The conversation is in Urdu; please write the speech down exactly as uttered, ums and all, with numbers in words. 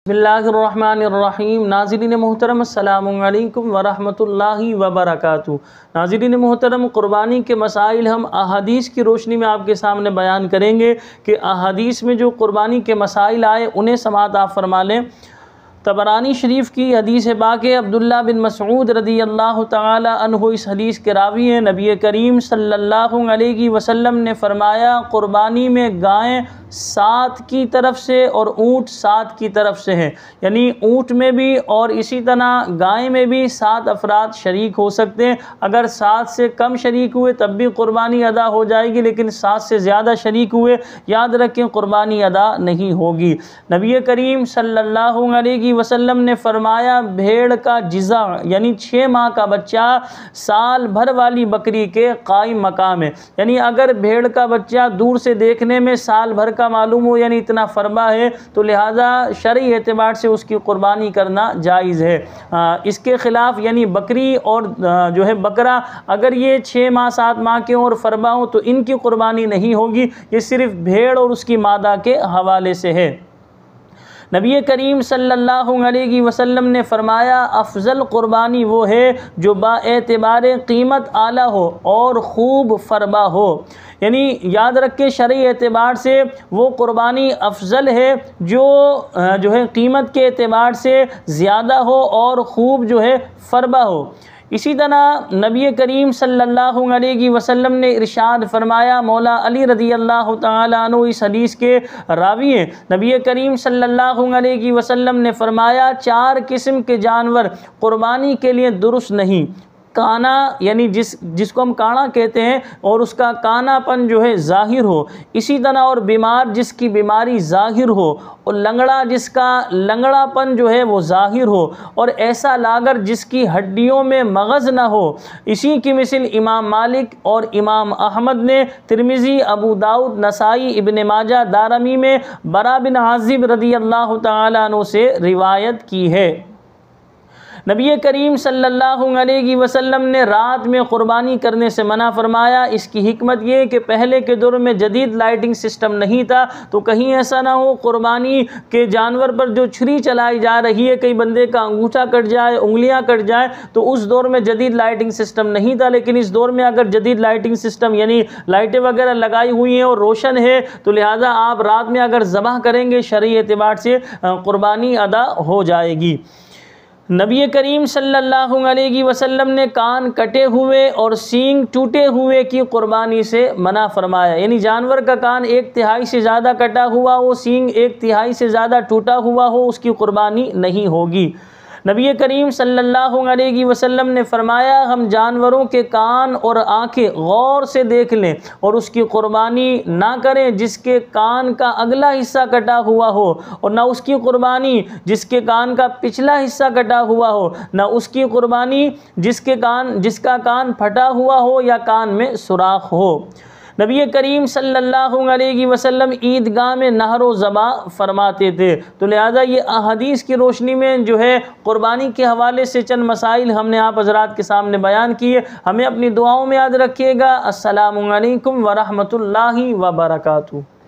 بسم اللہ الرحمن الرحیم۔ ناظرین محترم السلام علیکم ورحمۃ اللہ وبرکاتہ۔ ناظرین محترم، قربانی کے مسائل ہم احادیث کی روشنی میں آپ کے سامنے بیان کریں گے کہ احادیث میں جو قربانی کے مسائل آئے انہیں سماعت آپ فرما لیں۔ طبرانی شریف کی حدیث پاک ہے، عبداللہ بن مسعود رضی اللہ تعالی عنہ اس حدیث کے راوی ہیں۔ نبی کریم صلی اللہ علیہ وسلم نے فرمایا، قربانی میں گائیں سات کی طرف سے اور اونٹ سات کی طرف سے ہیں، یعنی اونٹ میں بھی اور اسی طرح گائیں میں بھی سات افراد شریک ہو سکتے ہیں۔ اگر سات سے کم شریک ہوئے تب بھی قربانی ادا ہو جائے گی، لیکن سات سے زیادہ شریک ہوئے یاد رکھیں قربانی ادا نہیں ہوگی۔ نبی کریم صلی اللہ علیہ وسلم نے فرمایا، بھیڑ کا جزع یعنی چھ ماہ کا بچہ سال بھر والی بکری کے قائم مقام ہے، یعنی اگر بھیڑ کا بچہ دور سے دیکھنے میں سال بھر کا معلوم ہو، یعنی اتنا فربا ہے، تو لہذا شرعی اعتبار سے اس کی قربانی کرنا جائز ہے۔ اس کے خلاف یعنی بکری اور جو ہے بکرا اگر یہ چھ ماہ سات ماہ کے اور فربا ہوں تو ان کی قربانی نہیں ہوگی، یہ صرف بھیڑ اور اس کی مادہ کے حوالے سے ہے۔ نبی کریم صلی اللہ علیہ وسلم نے فرمایا، افضل قربانی وہ ہے جو با اعتبار قیمت اعلیٰ ہو اور خوب فربا ہو، یعنی یاد رکھیں شرعی اعتبار سے وہ قربانی افضل ہے جو جو ہے قیمت کے اعتبار سے زیادہ ہو اور خوب جو ہے فربا ہو۔ اسی طرح نبی کریم صلی اللہ علیہ وسلم نے ارشاد فرمایا، مولا علی رضی اللہ تعالی عنہ اس حدیث کے راوی ہیں، نبی کریم صلی اللہ علیہ وسلم نے فرمایا، چار قسم کے جانور قربانی کے لیے درست نہیں۔ کانا یعنی جس جس کو ہم کانا کہتے ہیں اور اس کا کانا پن جو ہے ظاہر ہو، اسی طرح اور بیمار جس کی بیماری ظاہر ہو، اور لنگڑا جس کا لنگڑا پن جو ہے وہ ظاہر ہو، اور ایسا لاگر جس کی ہڈیوں میں مغز نہ ہو۔ اسی کی مثل امام مالک اور امام احمد نے ترمذی، ابو داؤد، نسائی، ابن ماجہ، دارمی میں برا بن عازب رضی اللہ تعالی عنہ سے روایت کی ہے۔ نبی کریم صلی اللہ علیہ وسلم نے رات میں قربانی کرنے سے منع فرمایا۔ اس کی حکمت یہ کہ پہلے کے دور میں جدید لائٹنگ سسٹم نہیں تھا، تو کہیں ایسا نہ ہو قربانی کے جانور پر جو چھری چلائی جا رہی ہے کئی بندے کا انگوٹھا کٹ جائے، انگلیاں کٹ جائیں، تو اس دور میں جدید لائٹنگ سسٹم نہیں تھا، لیکن اس دور میں اگر جدید لائٹنگ سسٹم یعنی لائٹیں وغیرہ لگائی ہوئی ہیں اور روشن ہے، تو لہٰذا آپ رات میں اگر ذبح کریں گے شرعی اعتبار سے قربانی ادا ہو جائے گی۔ نبی کریم صلی اللہ علیہ وسلم نے کان کٹے ہوئے اور سینگ ٹوٹے ہوئے کی قربانی سے منع فرمایا، یعنی جانور کا کان ایک تہائی سے زیادہ کٹا ہوا ہو، سینگ ایک تہائی سے زیادہ ٹوٹا ہوا ہو، اس کی قربانی نہیں ہوگی۔ نبی کریم صلی اللہ علیہ وسلم نے فرمایا، ہم جانوروں کے کان اور آنکھیں غور سے دیکھ لیں اور اس کی قربانی نہ کریں جس کے کان کا اگلا حصہ کٹا ہوا ہو، اور نہ اس کی قربانی جس کے کان کا پچھلا حصہ کٹا ہوا ہو، نہ اس کی قربانی جس کے کان جس کا کان پھٹا ہوا ہو یا کان میں سوراخ ہو۔ نبی کریم صلی اللہ علیہ وسلم عیدگاہ میں نحر و ذبح فرماتے تھے، تو لہذا یہ احادیث کی روشنی میں جو ہے قربانی کے حوالے سے چند مسائل ہم نے آپ حضرات کے سامنے بیان کیے۔ ہمیں اپنی دعاؤں میں یاد رکھیے گا۔ السلام علیکم ورحمۃ اللہ وبرکاتہ۔